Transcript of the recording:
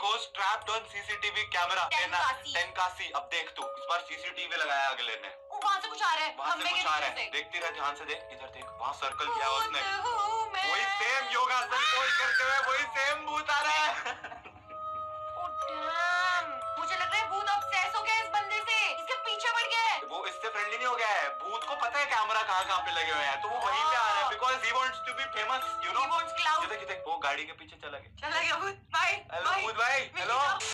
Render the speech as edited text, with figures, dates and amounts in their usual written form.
Because trapped on CCTV camera. Tenkasi. अब देख तू, इस बार सीसीटीवी लगाया अगले ने। वहाँ से कुछ आ रहा है, वहाँ से कुछ आ रहा है, देखती रह, ध्यान से देख, इधर देख, वहाँ सर्कल किया उसने, वही सेम योगासन पोज करते हुए वही सेम भूत आ रहा है। मुझे लग रहा है भूत ऑब्सेस हो गया इस बंदे से, इसके पीछे पड़ गया है। वो इससे फ्रेंडली नहीं हो गया है, भूत को पता है कैमरा कहाँ पे लगे हुए हैं, तो वो वहीं पे आ रहा है because he wants to be famous, you know. He wants clout। ये देख वो गाड़ी के पीछे चला गया भूत भाई। हेलो भूत भाई, हेलो।